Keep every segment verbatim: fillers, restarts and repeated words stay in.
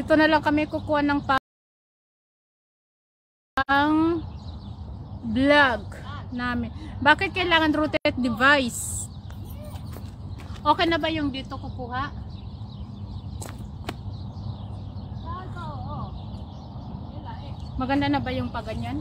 Dito na lang kami kukuha ng pang vlog namin. Bakit kailangan rotate device? Okay na ba yung dito kukuha? Maganda na ba yung paganyan?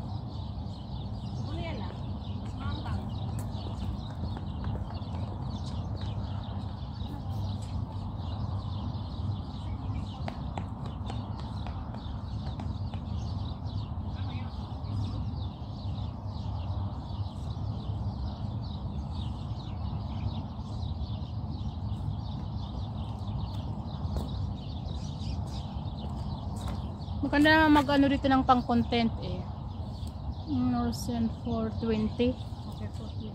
Maganda naman mag-ano dito ng pang-content eh. Norsen four twenty. Okay, four twenty.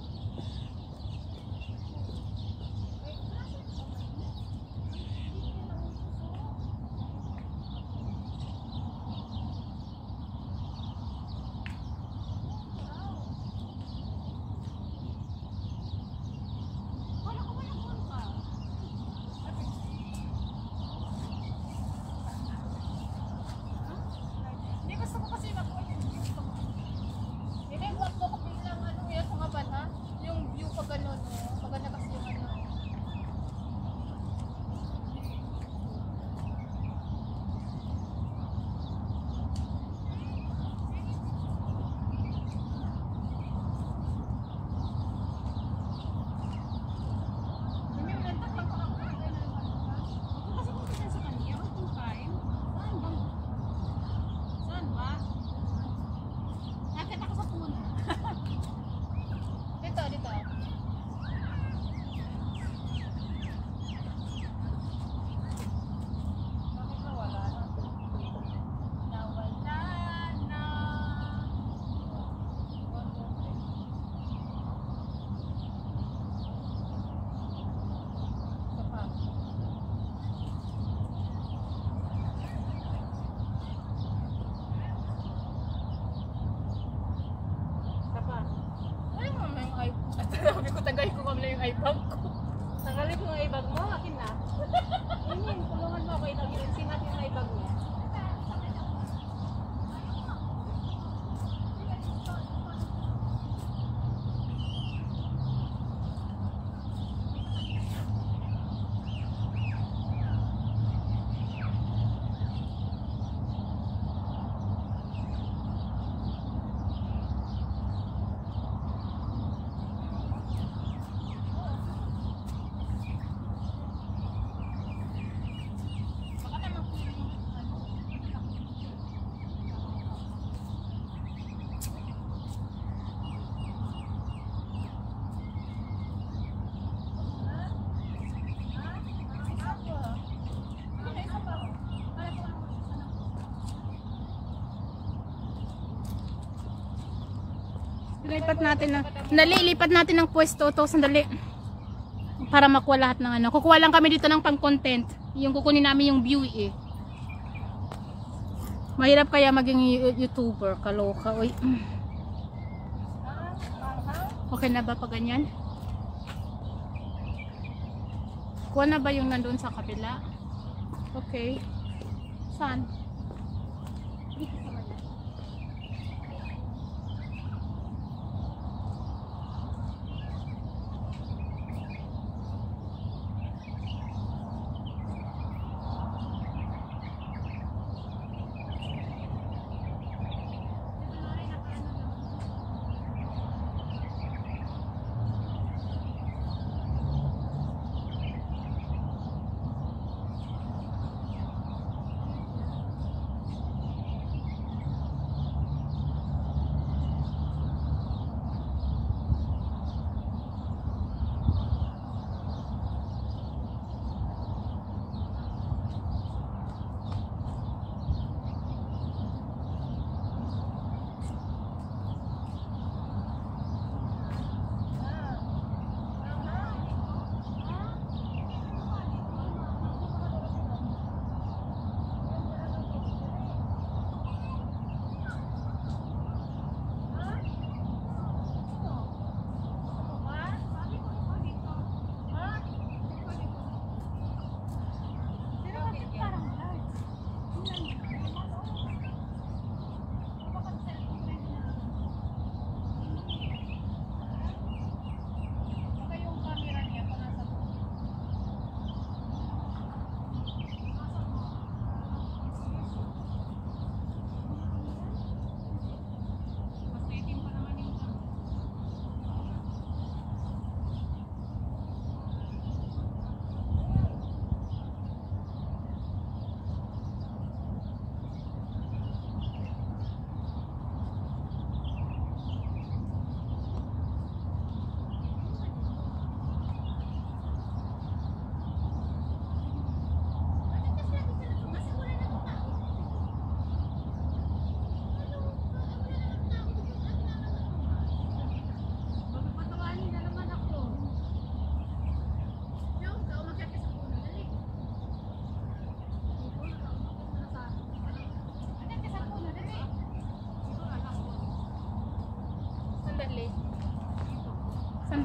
Tagay ko kamla yung iBag ko. Tanggalin ko yung iBag mo, akin na. Yun, tulungan mo ako, ilagin natin yung iBag mo. Lipat natin na, nalilipat natin ng pwesto to sandali para makuha lahat ng ano. Kukuha lang kami dito ng pang-content. Yung kukunin namin yung view eh. Mahirap kaya maging YouTuber, kaloka. Uy. Okay na ba pa ganyan? Kuha na ba yung nandun sa kabila? Okay. Saan? Dito sa kabila.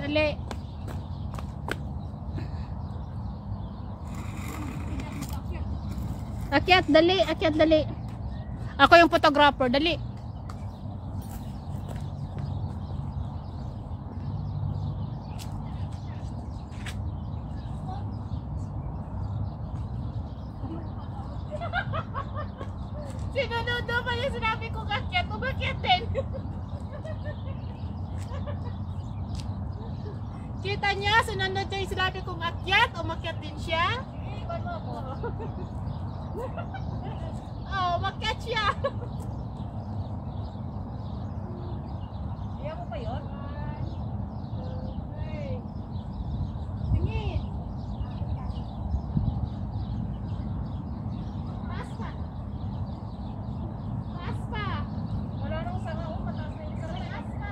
Dali. Akyat, dali. Akyat, dali. Ako yung photographer. Dali. Sinunudo pa yung sinabi kong akyat. Umakyat din. Kita niya, sinunod niya yung sinabi kong akyat. Umakyat din siya. Iwan mo ako. Oh, umakyat siya. Ayaw mo pa yun? Tingin. Taas pa. Taas pa. Wala nang sanga. Oh, mataas na yung sanga. Taas pa.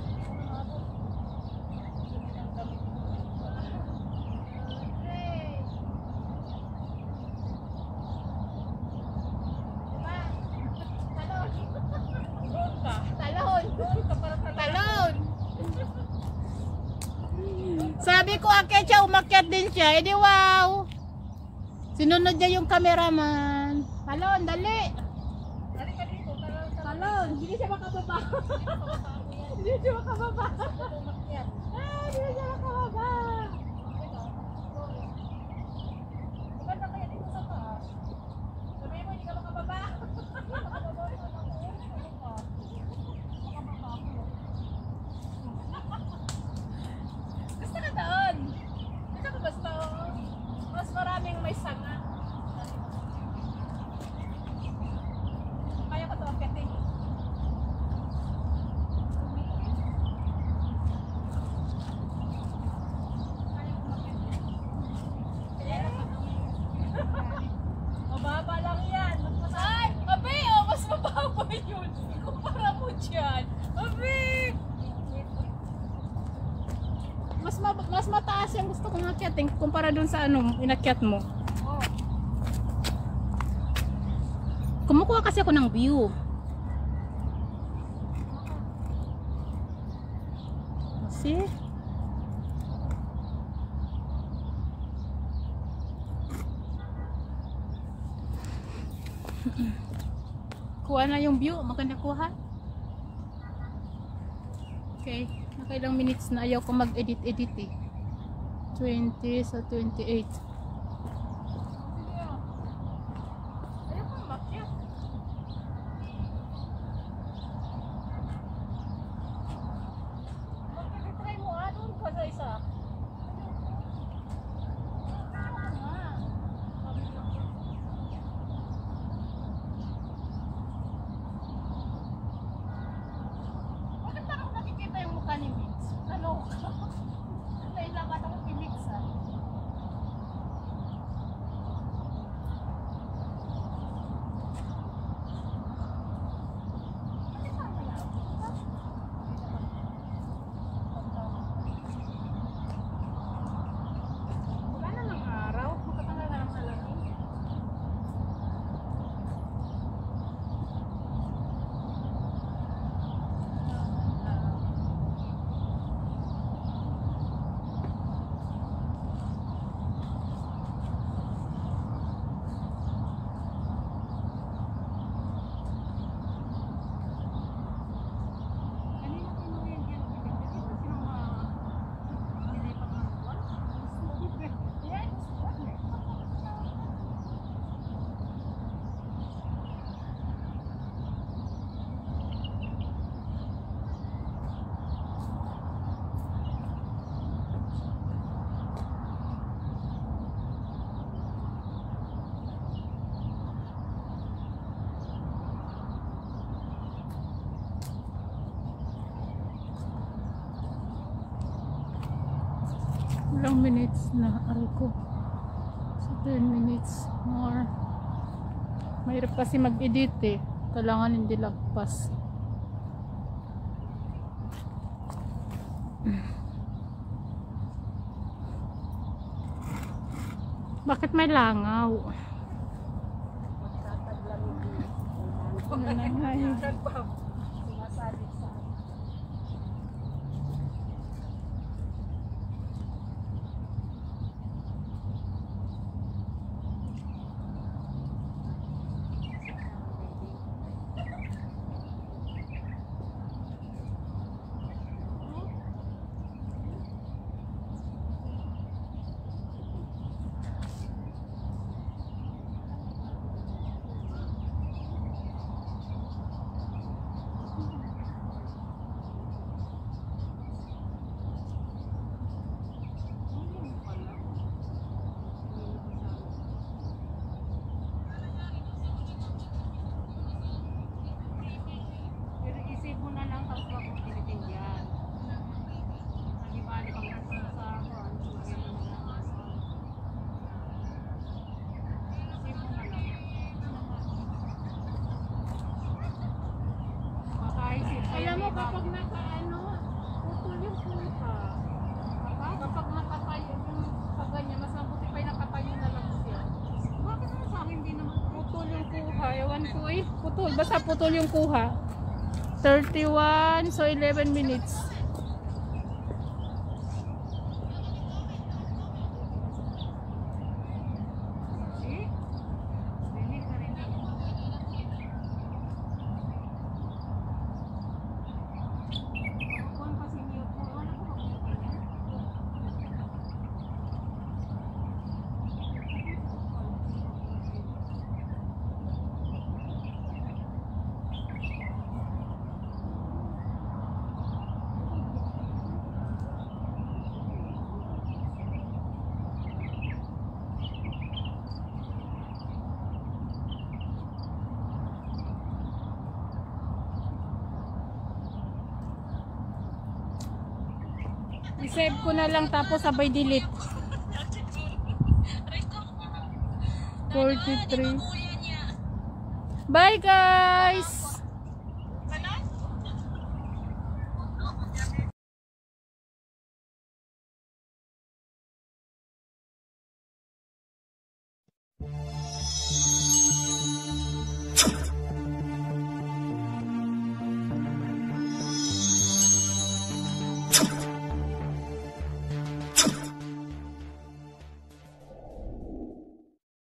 Sabi ko akyat siya, umakyat din siya. Edi wow. Sinunod niya yung cameraman. Talon, dali. Dali ka dito. Talon, hindi siya makababa. Hindi siya makababa. Umakyat. Ah, hindi siya makababa. Maganda kaya dito sa taas. Sabihin mo, hindi ka makababa. Basta ka doon. Hindi ka basta. Mas maraming may sanga. Kaya ka to akyatin. Mababa lang yan. Ay! Abi! Oh, mas mababa yun. Kumpara mo dyan. Abi! Mas ma mas mataas yung gusto kong akyatin kumpara dun sa ano, inakyat mo. Oh. Kumukuha kasi ako ng view. Kasi kuha na yung view, maganda kuha. Okay, nakailang minutes na, ayaw ko mag-edit-edit eh. twenty sa twenty-eight. Ayaw kang makyat. Mag-try mo ah, doon ka sa isa. Bakit parang nakikita yung mukha ni Mix? Naloko ka. Nailaban ako kay Mix ah. Wala na ng araw. Makatanggal na ng alamin. Kanina tinuloy yan. Hindi mo sino nilipat ng buwan? Yan. Ilang minutes na, aray ko. So ten minutes more. Mahirap kasi mag-edit eh. Kailangan hindi lagpas. Bakit may langaw? Ano na nga yun? Sumasalit sa kuan ko eh. Putol. Basta putol yung kuha. thirty-one. So, eleven minutes. I-save ko na lang tapos sabay delete. forty-three. Bye guys!